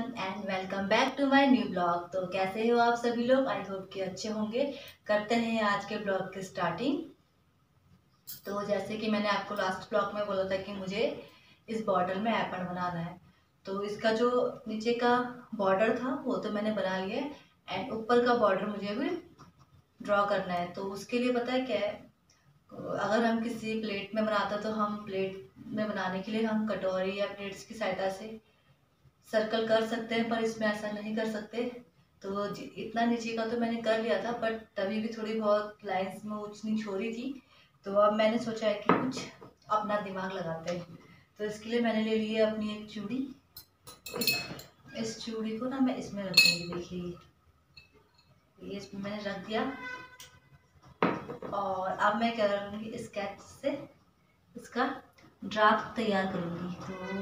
And welcome back to my new blog. तो कैसे हो आप सभी लोग? आई होप कि अच्छे होंगे। करते हैं आज के ब्लॉग की स्टार्टिंग। तो जैसे कि मैंने आपको लास्ट ब्लॉग में बोला था कि मुझे इस बॉटल में एप्पल बनाना है, तो इसका जो नीचे का बॉर्डर था वो तो मैंने बना लिया है एंड ऊपर का बॉर्डर मुझे भी ड्रॉ करना है। तो उसके लिए पता है क्या है, अगर हम किसी प्लेट में बनाते तो हम प्लेट में बनाने के लिए हम कटोरी या प्लेट्स की सहायता से सर्कल कर सकते हैं, पर इसमें ऐसा नहीं कर सकते। तो इतना नीचे का तो मैंने कर लिया था, बट तभी भी थोड़ी बहुत लाइंस में ऊंच नीच हो रही थी। तो अब मैंने सोचा है कि कुछ अपना दिमाग लगाते हैं। तो इसके लिए मैंने ले ली है अपनी एक चूड़ी। इस चूड़ी को ना मैं इसमें रखूँगी। देखिए ये इसमें मैंने रख दिया और अब मैं क्या करूँगी, स्केच से इसका ड्राफ्ट तैयार करूँगी। तो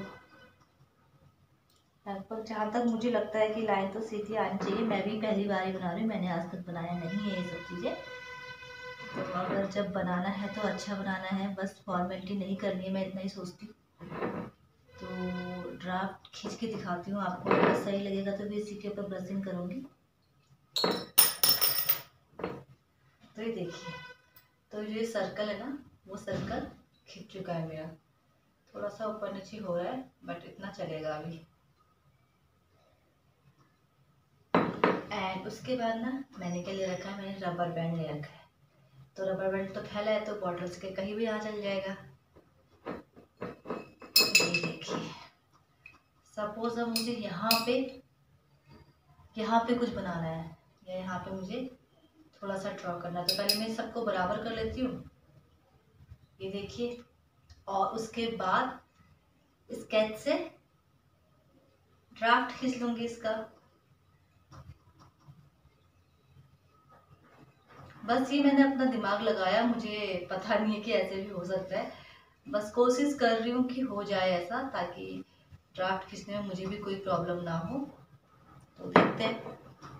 लगभग जहाँ तक मुझे लगता है कि लाइन तो सीधी आनी चाहिए। मैं भी पहली बार ही बना रही हूँ, मैंने आज तक बनाया नहीं है ये सब चीज़ें। तो अगर जब बनाना है तो अच्छा बनाना है, बस फॉर्मेलिटी नहीं करनी है, मैं इतना ही सोचती हूँ। तो ड्राफ्ट खींच के दिखाती हूँ आपको, अगर सही लगेगा तो भी इसी के ऊपर ब्रशिंग करूँगी। तो ये देखिए, तो ये सर्कल है ना, वो सर्कल खिंच चुका है मेरा। थोड़ा सा ऊपर नीचे हो रहा है बट इतना चलेगा अभी। एंड उसके बाद ना मैंने क्या ले रखा है, मैंने रबर बैंड ले रखा है। तो रबर बैंड तो फैला है तो बॉटल्स के कहीं भी आ चल जाएगा। ये देखिए, सपोज अब मुझे यहाँ पे कुछ बनाना है या यहाँ पे मुझे थोड़ा सा ड्रॉ करना है, तो पहले मैं सबको बराबर कर लेती हूँ। ये देखिए, और उसके बाद स्केच से ड्राफ्ट खींच लूंगी इसका। बस ये मैंने अपना दिमाग लगाया, मुझे पता नहीं है कि ऐसे भी हो सकता है। बस कोशिश कर रही हूँ कि हो जाए ऐसा, ताकि ड्राफ्ट खींचने में मुझे भी कोई प्रॉब्लम ना हो। तो देखते हैं।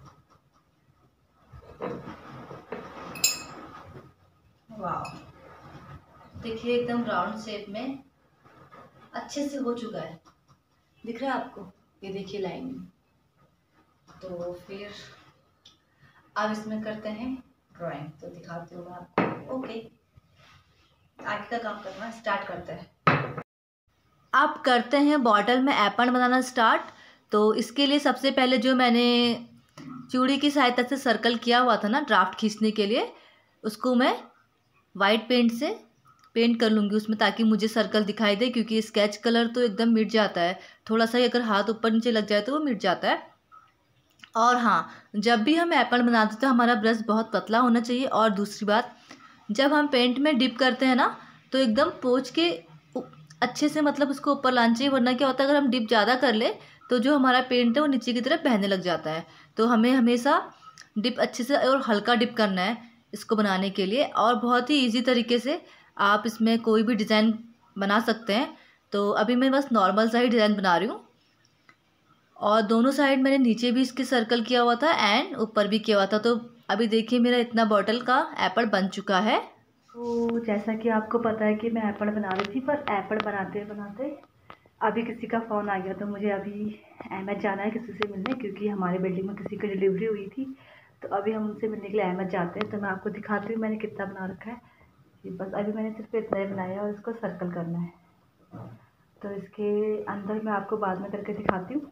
वाह, देखिए एकदम राउंड शेप में अच्छे से हो चुका है। दिख रहा है आपको? ये देखिए लाइन। तो फिर अब इसमें करते हैं ड्राइंग। तो दिखाती हूँ मैं आपको। ओके, आगे का काम करना स्टार्ट करते हैं। अब करते हैं बॉटल में एप्पल बनाना स्टार्ट। तो इसके लिए सबसे पहले जो मैंने चूड़ी की सहायता से सर्कल किया हुआ था ना ड्राफ्ट खींचने के लिए, उसको मैं वाइट पेंट से पेंट कर लूँगी उसमें, ताकि मुझे सर्कल दिखाई दे। क्योंकि स्केच कलर तो एकदम मिट जाता है, थोड़ा सा ही अगर हाथ ऊपर नीचे लग जाए तो वो मिट जाता है। और हाँ, जब भी हम एप्पल बनाते हैं तो हमारा ब्रश बहुत पतला होना चाहिए। और दूसरी बात, जब हम पेंट में डिप करते हैं ना, तो एकदम पोंछ के अच्छे से मतलब उसको ऊपर लाना चाहिए। वरना क्या होता है, अगर हम डिप ज़्यादा कर ले तो जो हमारा पेंट है वो नीचे की तरफ बहने लग जाता है। तो हमें हमेशा डिप अच्छे से और हल्का डिप करना है इसको बनाने के लिए। और बहुत ही ईजी तरीके से आप इसमें कोई भी डिज़ाइन बना सकते हैं। तो अभी मैं बस नॉर्मल सा ही डिज़ाइन बना रही हूँ। और दोनों साइड मैंने नीचे भी इसके सर्कल किया हुआ था एंड ऊपर भी किया हुआ था। तो अभी देखिए मेरा इतना बॉटल का एप्पल बन चुका है। तो जैसा कि आपको पता है कि मैं एप्पल बना रही थी, पर एप्पल बनाते बनाते अभी किसी का फ़ोन आ गया। तो मुझे अभी अहमद जाना है किसी से मिलने, क्योंकि हमारे बिल्डिंग में किसी की डिलीवरी हुई थी। तो अभी हम उनसे मिलने के लिए अहमद जाते हैं। तो मैं आपको दिखाती हूँ मैंने कितना बना रखा है। बस अभी मैंने सिर्फ इतना ही बनाया और इसको सर्कल करना है। तो इसके अंदर मैं आपको बाद में करके दिखाती हूँ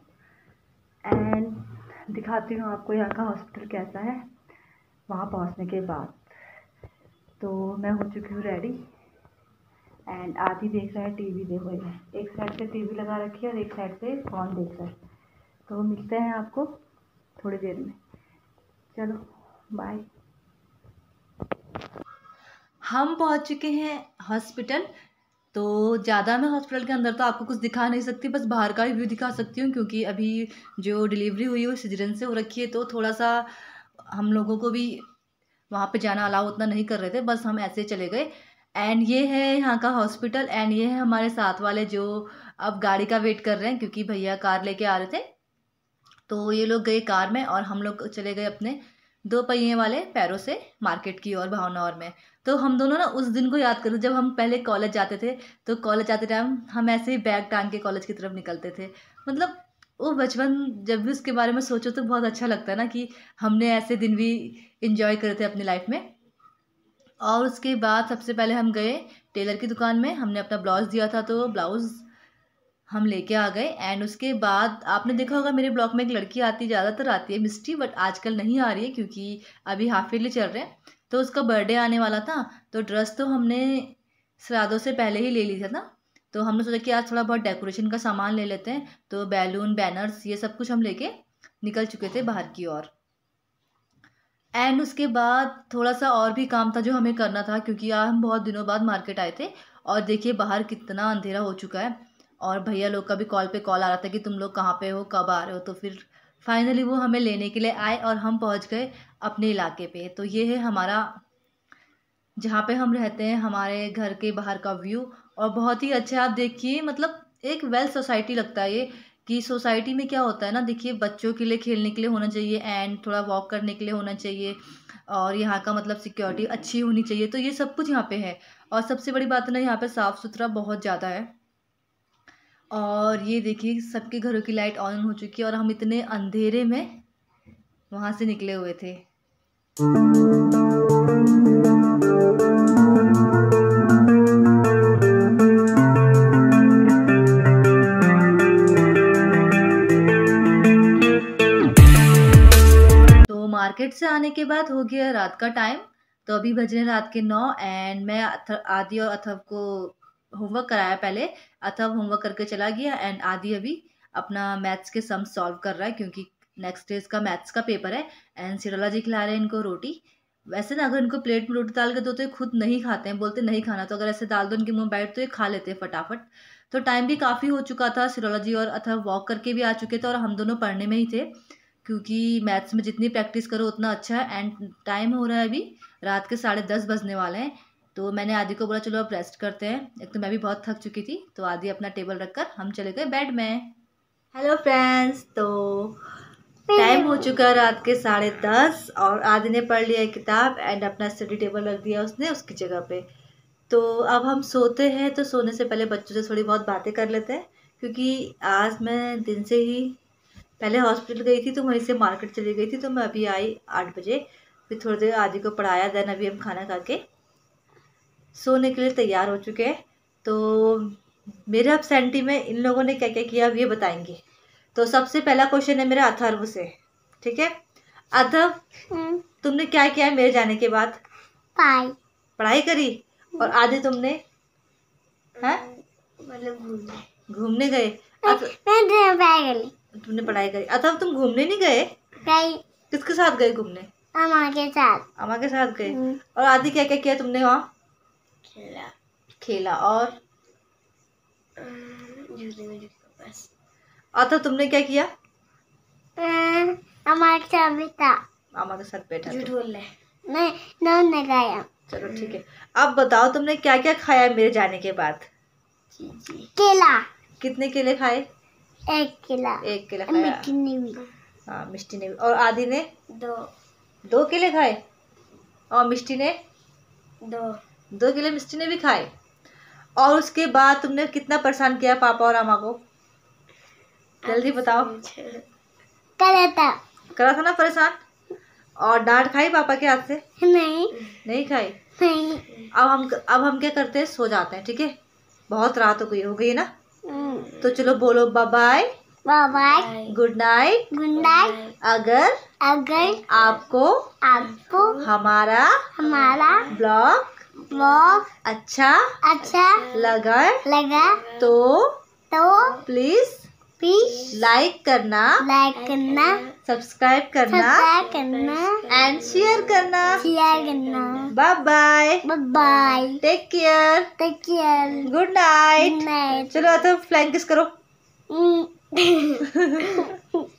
एंड दिखाती हूँ आपको यहाँ का हॉस्पिटल कैसा है वहाँ पहुँचने के बाद। तो मैं हो चुकी हूँ रेडी एंड आदि देख रहा है टीवी। देखो, एक साइड से टीवी लगा रखी है और एक साइड से फ़ोन देख रहा है। तो मिलते हैं आपको थोड़ी देर में। चलो बाय। हम पहुंच चुके हैं हॉस्पिटल। तो ज़्यादा मैं हॉस्पिटल के अंदर तो आपको कुछ दिखा नहीं सकती, बस बाहर का ही व्यू दिखा सकती हूँ। क्योंकि अभी जो डिलीवरी हुई है वो सिजरन से हो रखी है, तो थोड़ा सा हम लोगों को भी वहाँ पे जाना अलाउ उतना नहीं कर रहे थे, बस हम ऐसे चले गए। एंड ये है यहाँ का हॉस्पिटल एंड ये है हमारे साथ वाले जो अब गाड़ी का वेट कर रहे हैं, क्योंकि भैया कार लेके आ रहे थे। तो ये लोग गए कार में और हम लोग चले गए अपने 2 पहिए वाले पैरों से मार्केट की ओर, भावनगर में। तो हम दोनों ना उस दिन को याद करो जब हम पहले कॉलेज जाते थे। तो कॉलेज जाते टाइम हम ऐसे ही बैग टांग के कॉलेज की तरफ निकलते थे। मतलब वो बचपन जब भी उसके बारे में सोचो तो बहुत अच्छा लगता है ना कि हमने ऐसे दिन भी इंजॉय करे थे अपनी लाइफ में। और उसके बाद सबसे पहले हम गए टेलर की दुकान में, हमने अपना ब्लाउज़ दिया था तो ब्लाउज़ हम लेके आ गए। एंड उसके बाद आपने देखा होगा मेरे ब्लॉग में एक लड़की आती, ज़्यादातर आती है मिस्टी, बट आजकल नहीं आ रही है क्योंकि अभी हाफ ईयरली चल रहे हैं। तो उसका बर्थडे आने वाला था, तो ड्रेस तो हमने श्राद्धों से पहले ही ले ली थी ना, तो हमने सोचा कि आज थोड़ा बहुत डेकोरेशन का सामान ले लेते हैं। तो बैलून, बैनर्स, ये सब कुछ हम लेके निकल चुके थे बाहर की ओर। एंड उसके बाद थोड़ा सा और भी काम था जो हमें करना था, क्योंकि यार हम बहुत दिनों बाद मार्केट आए थे और देखिए बाहर कितना अंधेरा हो चुका है। और भैया लोग का भी कॉल पे कॉल आ रहा था कि तुम लोग कहाँ पे हो, कब आ रहे हो। तो फिर फाइनली वो हमें लेने के लिए आए और हम पहुँच गए अपने इलाके पे। तो ये है हमारा, जहाँ पे हम रहते हैं, हमारे घर के बाहर का व्यू। और बहुत ही अच्छा, आप देखिए मतलब एक वेल सोसाइटी लगता है ये, कि सोसाइटी में क्या होता है ना, देखिए बच्चों के लिए खेलने के लिए होना चाहिए एंड थोड़ा वॉक करने के लिए होना चाहिए, और यहाँ का मतलब सिक्योरिटी अच्छी होनी चाहिए। तो ये सब कुछ यहाँ पे है। और सबसे बड़ी बात है ना, यहाँ पे साफ़ सुथरा बहुत ज़्यादा है। और ये देखिए सबके घरों की लाइट ऑन हो चुकी है और हम इतने अंधेरे में वहाँ से निकले हुए थे। मार्केट से आने के बाद हो गया रात का टाइम, तो अभी बज रहे हैं रात के 9। एंड मैं आदि और अथव को होमवर्क कराया पहले। अथव होमवर्क करके चला गया एंड आदि अभी अपना मैथ्स के सम सॉल्व कर रहा है, क्योंकि नेक्स्ट डे इसका मैथ्स का पेपर है। एंड सिरोला जी खिला रहे हैं इनको रोटी। वैसे ना अगर इनको प्लेट में रोटी डाल के दो तो ये खुद नहीं खाते हैं, बोलते नहीं खाना, तो अगर ऐसे डाल दो इनके मुँह बैठ तो ये खा लेते हैं फटाफट। तो टाइम भी काफ़ी हो चुका था, सिरोला जी और अथव वॉक करके भी आ चुके थे और हम दोनों पढ़ने में ही थे, क्योंकि मैथ्स में जितनी प्रैक्टिस करो उतना अच्छा है। एंड टाइम हो रहा है अभी रात के 10:30 बजने वाले हैं। तो मैंने आदि को बोला चलो अब रेस्ट करते हैं, एक तो मैं भी बहुत थक चुकी थी। तो आदि अपना टेबल रखकर हम चले गए बेड में। हेलो फ्रेंड्स, तो टाइम हो चुका है रात के 10:30 और आदि ने पढ़ लिया किताब एंड अपना स्टडी टेबल रख दिया उसने उसकी जगह पे। तो अब हम सोते हैं, तो सोने से पहले बच्चों से थोड़ी बहुत बातें कर लेते हैं, क्योंकि आज मैं दिन से ही पहले हॉस्पिटल गई थी तो वहीं से मार्केट चली गई थी। तो मैं अभी आई 8 बजे, फिर थोड़ी देर आदि को पढ़ाया, देन अभी हम खाना खा के सोने के लिए तैयार हो चुके हैं। तो मेरे एब्सेंटी में इन लोगों ने क्या क्या किया अब ये बताएंगे। तो सबसे पहला क्वेश्चन है मेरा अथर्व से, ठीक है। अथर्व, तुमने क्या किया है मेरे जाने के बाद? पढ़ाई करी। और आदि तुमने? हैं? मतलब घूमने गए। तुमने पढ़ाई करी। अथर्व तुम घूमने नहीं गए? किसके साथ गए घूमने? अम्मा के साथ। अम्मा के साथ गए। और आदि क्या क्या किया तुमने वहाँ? खेला। और बस। अथर्व तुमने क्या किया? अम्मा के साथ बैठा। अम्मा के साथ बैठा। झूठ बोल रहे। नहीं खाया। चलो ठीक है। अब बताओ तुमने क्या क्या खाया मेरे जाने के बाद? केला। कितने केले खाए? एक केला खाया। मिष्टी ने भी। हाँ, मिष्टी ने भी। और आदि ने? 2 केले खाए। और मिष्टी ने? 2 केले मिष्टी ने भी खाए। और उसके बाद तुमने कितना परेशान किया पापा और अम्मा को? जल्दी बताओ। करा था ना परेशान। और डांट खाई पापा के हाथ से? नहीं खाई। अब हम क्या करते हैं, सो जाते हैं, ठीक है। बहुत रात हो गई ना। तो चलो बोलो बाय बाय, गुड नाइट। अगर आपको हमारा ब्लॉग अच्छा लगा तो प्लीज लाइक करना, सब्सक्राइब करना एंड शेयर करना। Bye bye, take care, good night. चलो तो फ्लाइंग किस करो।